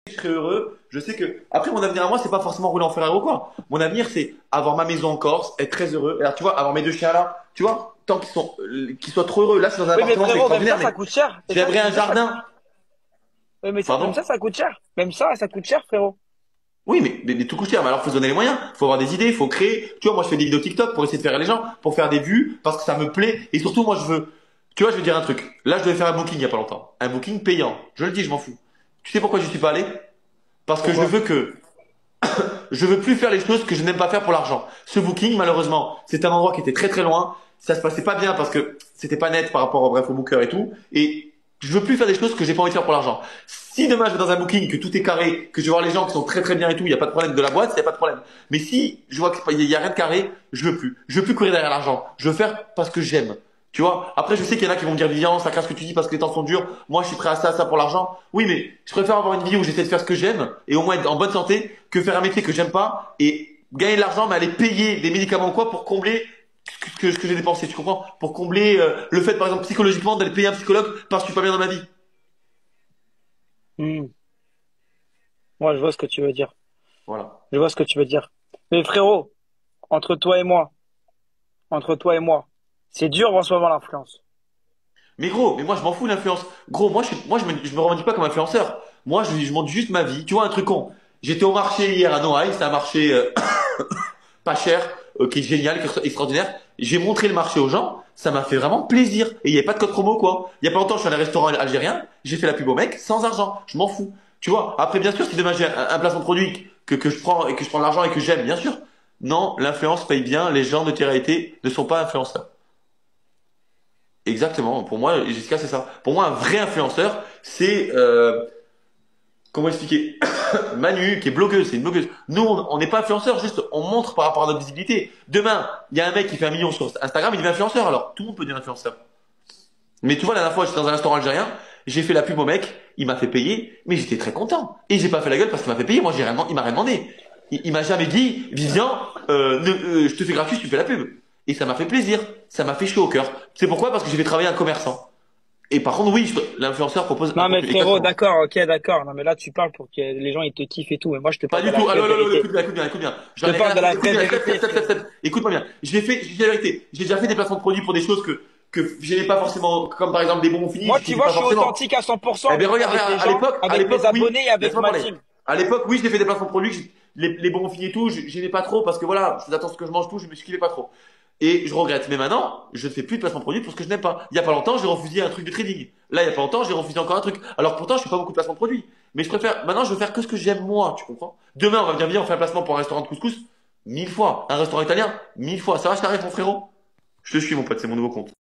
je serai heureux. Je sais que après mon avenir à moi, c'est pas forcément rouler en Ferrari ou quoi. Mon avenir, c'est avoir ma maison en Corse, être très heureux. Alors tu vois, avoir mes deux chiens là, tu vois, tant qu'ils soient trop heureux. Là, c'est dans un Oui, mais appartement, c'est frérot, même extraordinaire, ça, mais ça coûte cher. j'aimerais un jardin. Oui, mais même Pardon? ça, ça coûte cher. Même ça coûte cher, frérot. Oui, mais tout coûte cher. Mais alors, faut se donner les moyens. Faut avoir des idées, faut créer. Tu vois, moi, je fais des vidéos TikTok pour essayer de faire rire les gens, pour faire des vues, parce que ça me plaît. Et surtout, moi, je veux. Tu vois, je vais dire un truc. Là, je devais faire un booking il y a pas longtemps. Un booking payant. Je le dis, je m'en fous. Tu sais pourquoi je suis pas allé? Parce que Pourquoi? je veux plus faire les choses que je n'aime pas faire pour l'argent. Ce booking, malheureusement, c'est un endroit qui était très très loin. Ça se passait pas bien parce que c'était pas net par rapport au bref au booker et tout. Et je veux plus faire des choses que j'ai pas envie de faire pour l'argent. Si demain je vais dans un booking, que tout est carré, que je vais voir les gens qui sont très très bien et tout, il y a pas de problème de la boîte, il y a pas de problème. Mais si je vois qu'il y a rien de carré, je veux plus. Je veux plus courir derrière l'argent. Je veux faire parce que j'aime. Tu vois, après je sais qu'il y en a qui vont me dire Vivian, ça craint ce que tu dis parce que les temps sont durs. Moi je suis prêt à ça pour l'argent. Oui, mais je préfère avoir une vie où j'essaie de faire ce que j'aime et au moins être en bonne santé que faire un métier que j'aime pas et gagner de l'argent mais aller payer des médicaments ou quoi pour combler ce que j'ai dépensé, tu comprends? Pour combler le fait par exemple psychologiquement d'aller payer un psychologue parce que je suis pas bien dans ma vie. Hmm. Moi, je vois ce que tu veux dire. Voilà. Je vois ce que tu veux dire. Mais frérot, entre toi et moi, entre toi et moi, c'est dur en ce moment l'influence. Mais gros, mais moi je m'en fous de l'influence. Gros, je me revendique pas comme influenceur. Moi je montre juste ma vie. Tu vois un truc con. J'étais au marché hier à Noailles, c'est un marché pas cher, qui est génial, qui est extraordinaire. J'ai montré le marché aux gens, ça m'a fait vraiment plaisir. Et il n'y avait pas de code promo, quoi. Il y a pas longtemps, je suis allé à un restaurant algérien, j'ai fait la pub au mec, sans argent. Je m'en fous. Tu vois, après, bien sûr, si demain j'ai un placement de produit que je prends et que je prends de l'argent et que j'aime, bien sûr. Non, l'influence paye bien, les gens de télé-réalité ne sont pas influenceurs. Exactement. Pour moi, Jessica, c'est ça. Pour moi, un vrai influenceur, c'est, comment expliquer? Manu, qui est blogueuse, c'est une blogueuse. Nous, on n'est pas influenceur, juste on montre par rapport à notre visibilité. Demain, il y a un mec qui fait 1 million sur Instagram, il devient influenceur, alors tout le monde peut devenir influenceur. Mais tu vois, la dernière fois, j'étais dans un restaurant algérien, j'ai fait la pub au mec, il m'a fait payer, mais j'étais très content. Et j'ai pas fait la gueule parce qu'il m'a fait payer, moi il m'a rien demandé. Il m'a jamais dit, Vivian, je te fais gratuit si tu fais la pub. Et ça m'a fait plaisir, ça m'a fait chaud au cœur. C'est pourquoi? Parce que j'ai fait travailler un commerçant. Et par contre, oui, l'influenceur propose un Non, mais contenu frérot, exactement. d'accord, ok, d'accord. Non, mais là, tu parles pour que les gens, ils te kiffent et tout. Mais moi, je te Pas parle de du la tout. vraie Allô, allô, allô, vérité. écoute bien, écoute bien, écoute bien. Je J'en te ai rien parle à de foutre. la Écoute vraie bien, step, step, vérité, step, step, frérot. step. Écoute-moi bien. J'ai dit la vérité. J'ai déjà fait des placements de produits pour des choses que j'aimais pas forcément, comme par exemple des bonbons finis, Moi, je tu kiffais vois, pas je suis forcément. authentique à Eh 100% bien, regarde, avec les regarde, gens, à avec mes l'époque, oui. abonnés et avec Laisse-moi ma parler. team. À l'époque, oui, j'ai fait des placements de produits, les bonbons finis et tout, j'aimais pas trop parce que voilà, je faisais attention à ce que je mange tout, je me kiffais pas trop. Et je regrette. Mais maintenant, je ne fais plus de placement de produits pour ce que je n'aime pas. Il y a pas longtemps, j'ai refusé un truc de trading. Là, il y a pas longtemps, j'ai refusé encore un truc. Alors pourtant, je fais pas beaucoup de placement de produits. Mais je préfère, maintenant, je veux faire que ce que j'aime moi, tu comprends? Demain, on va venir, viens, on fait un placement pour un restaurant de couscous. 1000 fois. Un restaurant italien, 1000 fois. Ça va, je t'arrête, mon frérot? Je te suis, mon pote, c'est mon nouveau compte.